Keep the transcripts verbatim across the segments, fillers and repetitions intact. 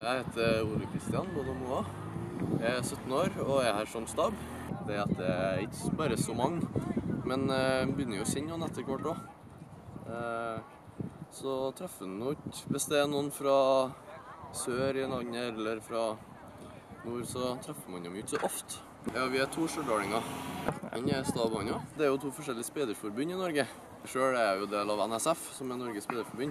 Jeg heter Ole Kristian Bodomoa. Jeg er sytten år og er her som stab. Det er at det er ikke bare så mange, men jeg begynner jo å kjenne noen etter hvert også. Så treffer jeg noe ikke. Hvis det er noen fra sør i landet eller fra nord, så treffer man dem ikke så ofte. Ja, vi er to stjørdalinger. Han er stabene, ja. Det er jo to forskjellige speiderforbund i Norge. Selv er jeg jo del av N S F, som er Norges speiderforbund.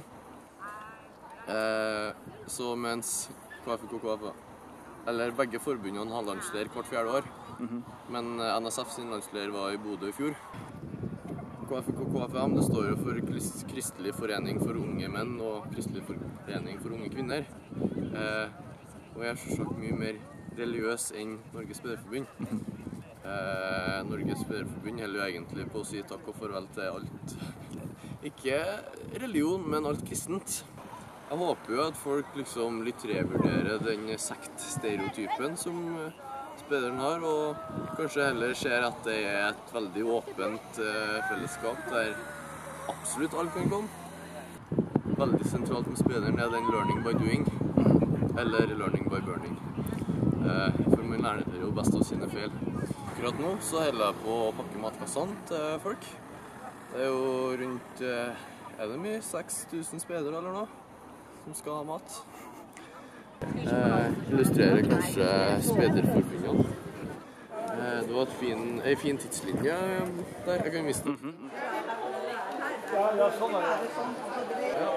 Eh, så mens K F U K K F U, eller begge forbundene har landsleir hvert fjerde år, mm-hmm. men N S F sin landsleir var i Bodø i fjor. K F U K K F U det står jo for Kristelig forening for unge menn og Kristelig forening for unge kvinner. Eh, og jeg er selvsagt mye mer religiøs enn Norges speiderforbund. Eh, Norges speiderforbund holder jo egentlig på å si takk og farvel til alt. Ikke religion, men alt kristent. Jeg håper jo at folk liksom litt revurderer den sektstereotypen som speideren har, og kanskje heller ser at det er et veldig åpent eh, fellesskap der absolutt alle kan komme. Veldig sentralt med speideren er den learning by doing, eller learning by burning. Eh, for man lærer jo best av sine feil. Akkurat nå så holder jeg på å pakke matkassene til folk. Det er jo rundt, er det mye, seks tusen speidere eller noe, som skal ha mat. Eh, illustrerer kanskje speiderforbundene. Eh, det var et fin, en fin tidslinje der, jeg kan vise den. Ja, sånn er det. Ja.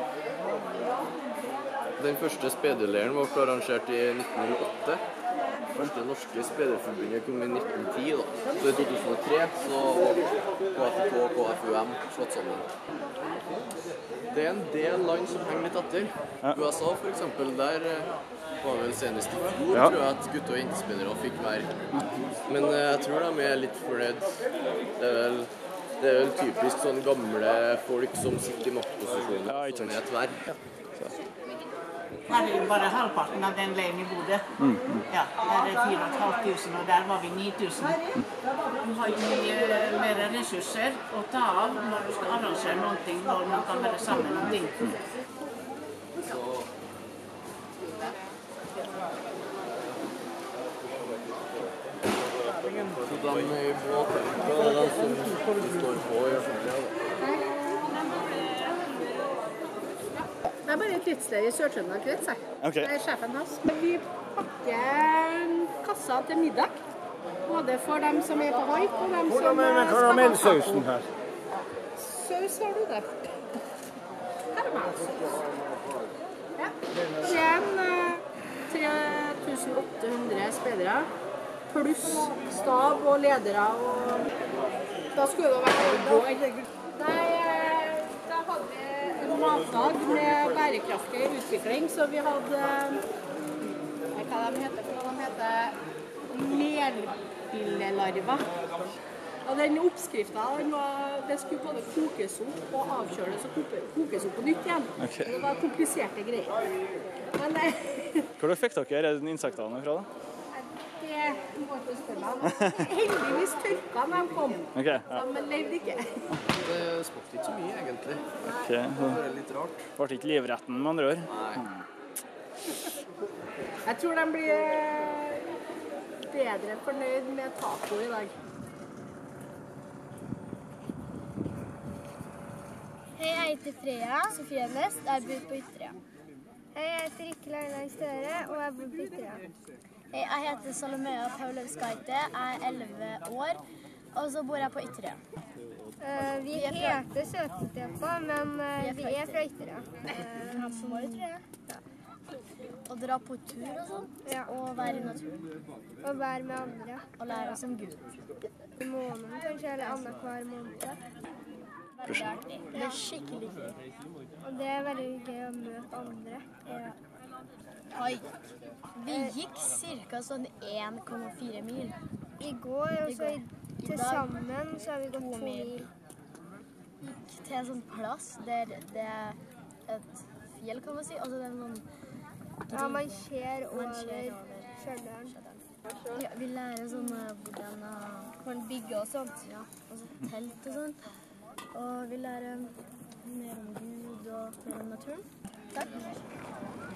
Den første speiderleiren var arrangert i nitten null åtte. Første norske speiderforbundet kom i nitten ti da. Så i to tusen og tre så var K F U K og K F U M slått sammen. Det er en del land som henger litt etter. Ja. U S A for eksempel, der var vel senest i fjor, ja. Tror jeg at gutte- og jentespeidere fikk være. Men jeg tror de er litt fornøyd. Det er vel, det er vel typisk sånn gamle folk som sitter i maktposisjoner, ja, som er et verv. Ja. Her er jo bare halvparten av den leiren i Bodø. Mm, mm. Ja, der er fire og et halvt tusen, og der var vi ni tusen. Du har jo mye mer ressurser å ta av når du skal arrangere noen ting, når man kan være sammen om ting. Så den er i båten. Det er den som står på i offentlig. Det er bare et utested i Sør-Trøndelag krets. Okay. Det er sjefen hans. Vi pakker kassa til middag, både for dem som er på haik og dem som skal ha karamellsausen her? Saus har du der. Karamellsaus. Ja. Det er tre tusen åtte hundre speidere, pluss stab og ledere. Og da skulle det vært en går. Nei, da hadde vi matdag med bærekraftig utvikling, så vi hadde hva de heter for noe, de heter melbillelarver. Og den oppskriften, det skulle både kokes opp og avkjøles og kokes opp på nytt igjen. Okay. Det var kompliserte greier. Men, Hvor fikk dere insektene fra da? Det må ikke spørre meg. Heldigvis tørka når de kom, okay, ja. De levde ikke. Det smakte ikke så mye egentlig. Okay. Det var litt rart. Det ble ikke livretten med andre år? Nei. Jeg tror de blir bedre fornøyd med taco i dag. Hei, jeg heter Freya Sofie Nest, jeg bor på Ytterøya. Hei, jeg heter Rikke Leiland Støre, og jeg bor på Ytterøya. Hei, jeg heter Salomea Paulevskaite, jeg er elleve år, og så bor jeg på Ytterøya. Uh, vi heter Søtpotepa, men uh, vi er fra Ytterøya. Uh, så var det, tror jeg. Ja. Og dra på tur og sånt, ja. Og være i naturen. Og være med andre. Og lære oss om Gud. I måneden kanskje, eller annen hver måned. Det er skikkelig gøy. Og det er veldig gøy å møte andre. Ja. Haik. Vi gikk cirka sånn en komma fire mil. I går, og så til sammen, så har vi gått to mil. Gikk til en sånn plass der det er et fjell, kan man si. Altså det er noen... Ja, man ser over Stjørdalen. Ja, vi lærer sånn hvordan man bygger og sånt. Ja, og så telt og sånt. Og vi lærer mer om Gud og mer om naturen. Takk.